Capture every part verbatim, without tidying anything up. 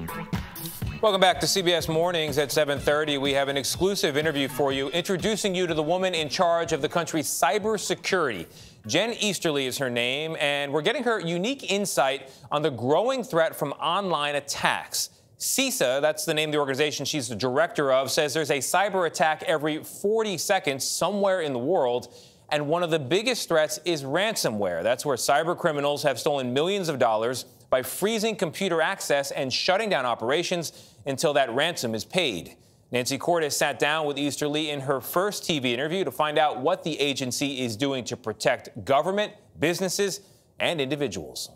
Welcome back to C B S Mornings at seven thirty. We have an exclusive interview for you, introducing you to the woman in charge of the country's cybersecurity. Jen Easterly is her name, and we're getting her unique insight on the growing threat from online attacks. CISA, that's the name of the organization she's the director of, says there's a cyber attack every forty seconds somewhere in the world. And one of the biggest threats is ransomware. That's where cyber criminals have stolen millions of dollars by freezing computer access and shutting down operations until that ransom is paid. Nancy Cordes sat down with Easterly in her first T V interview to find out what the agency is doing to protect government, businesses, and individuals.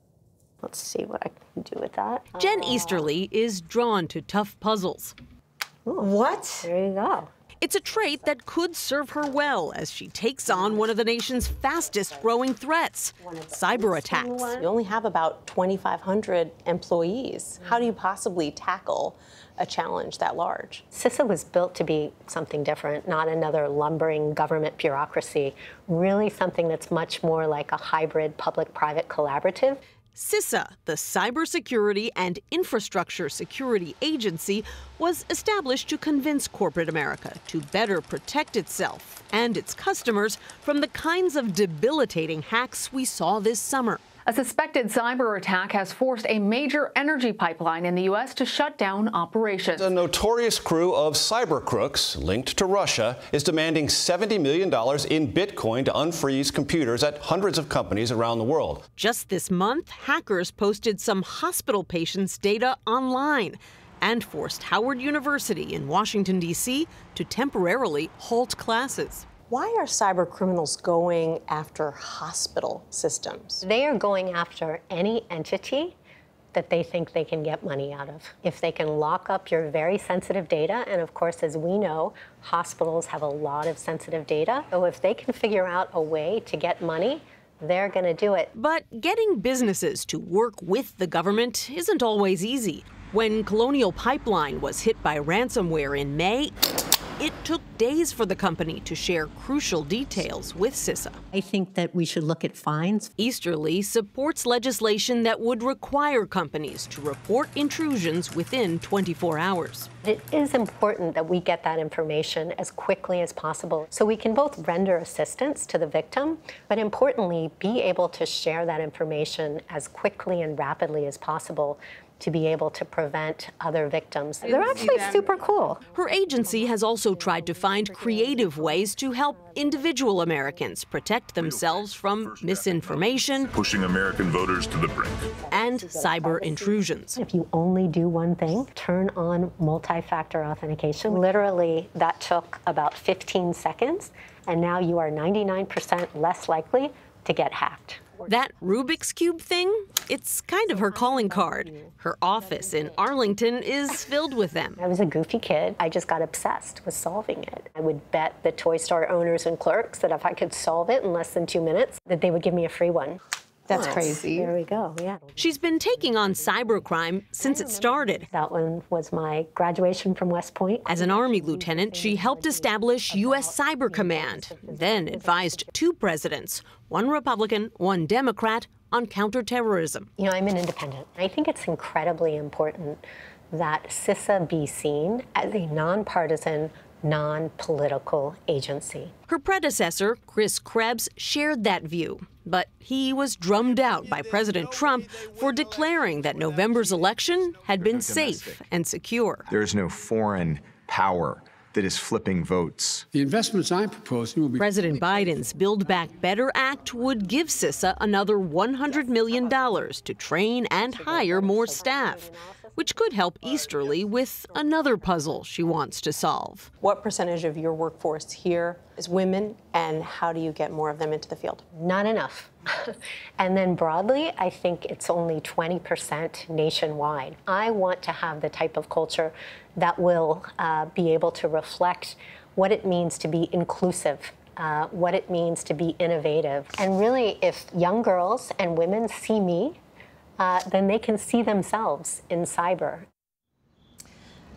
Let's see what I can do with that. Jen uh, Easterly is drawn to tough puzzles. Ooh, what? There you go. It's a trait that could serve her well as she takes on one of the nation's fastest growing threats, cyber attacks. You only have about twenty-five hundred employees. How do you possibly tackle a challenge that large? CISA was built to be something different, not another lumbering government bureaucracy, really something that's much more like a hybrid public-private collaborative. CISA, the Cybersecurity and Infrastructure Security Agency, was established to convince corporate America to better protect itself and its customers from the kinds of debilitating hacks we saw this summer. A suspected cyber attack has forced a major energy pipeline in the U S to shut down operations. A notorious crew of cyber crooks linked to Russia is demanding seventy million dollars in Bitcoin to unfreeze computers at hundreds of companies around the world. Just this month, hackers posted some hospital patients' data online and forced Howard University in Washington, D C to temporarily halt classes. Why are cyber criminals going after hospital systems? They are going after any entity that they think they can get money out of. If they can lock up your very sensitive data, and of course, as we know, hospitals have a lot of sensitive data. So if they can figure out a way to get money, they're going to do it. But getting businesses to work with the government isn't always easy. When Colonial Pipeline was hit by ransomware in May, it took days for the company to share crucial details with CISA. I think that we should look at fines. Easterly supports legislation that would require companies to report intrusions within twenty-four hours. It is important that we get that information as quickly as possible so we can both render assistance to the victim, but importantly, be able to share that information as quickly and rapidly as possible to be able to prevent other victims. They're actually super cool. Her agency has also tried to find creative ways to help individual Americans protect themselves from misinformation, pushing American voters to the brink, and cyber intrusions. If you only do one thing, turn on multi-factor authentication. Literally, that took about fifteen seconds, and now you are ninety-nine percent less likely to get hacked. That Rubik's Cube thing, it's kind of her calling card. Her office in Arlington is filled with them. I was a goofy kid. I just got obsessed with solving it. I would bet the toy store owners and clerks that if I could solve it in less than two minutes, that they would give me a free one. That's crazy. There we go, yeah. She's been taking on cybercrime since it started. That one was my graduation from West Point. As an Army lieutenant, she helped establish U S Cyber Command, then advised two presidents, one Republican, one Democrat, on counterterrorism. You know, I'm an independent. I think it's incredibly important that CISA be seen as a nonpartisan, non-political agency. Her predecessor, Chris Krebs, shared that view, but he was drummed out by President Trump for declaring that November's election had been safe and secure. There is no foreign power that is flipping votes. The investments I'm proposing will be... President Biden's Build Back Better Act would give CISA another one hundred million dollars to train and hire more staff, which could help Easterly with another puzzle she wants to solve. What percentage of your workforce here is women, and how do you get more of them into the field? Not enough. And then broadly, I think it's only twenty percent nationwide. I want to have the type of culture that will uh, be able to reflect what it means to be inclusive, uh, what it means to be innovative. And really, if young girls and women see me, uh, then they can see themselves in cyber.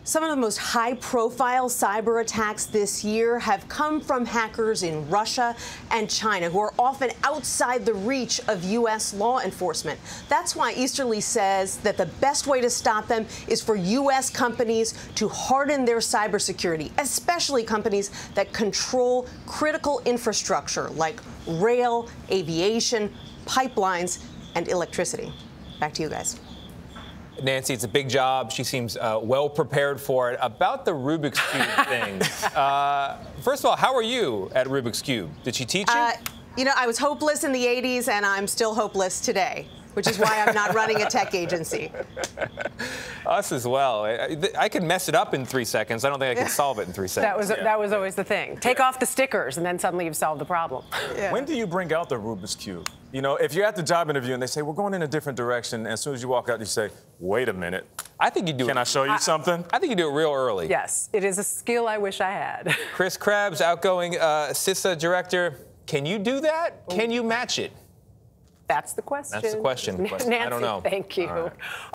Some of the most high-profile cyber attacks this year have come from hackers in Russia and China, who are often outside the reach of U S law enforcement. That's why Easterly says that the best way to stop them is for U S companies to harden their cybersecurity, especially companies that control critical infrastructure like rail, aviation, pipelines, and electricity. Back to you guys. Nancy, it's a big job. She seems uh, well prepared for it. About the Rubik's Cube thing, uh, first of all, how are you at Rubik's Cube? Did she teach you? Uh, you know, I was hopeless in the eighties, and I'm still hopeless today, which is why I'm not running a tech agency. Us as well. I, I could mess it up in three seconds. I don't think I can solve it in three seconds. That was yeah. that was always the thing. Take off the stickers, and then suddenly you've solved the problem. Yeah. When do you bring out the Rubik's Cube? You know, if you're at the job interview and they say, we're going in a different direction, and as soon as you walk out, you say, wait a minute. I think you do Can it. I show you I, something? I think you do it real early. Yes, it is a skill I wish I had. Chris Krebs, outgoing uh, CISA director. Can you do that? Can you match it? That's the question. That's the question. Nancy, I don't know. Thank you.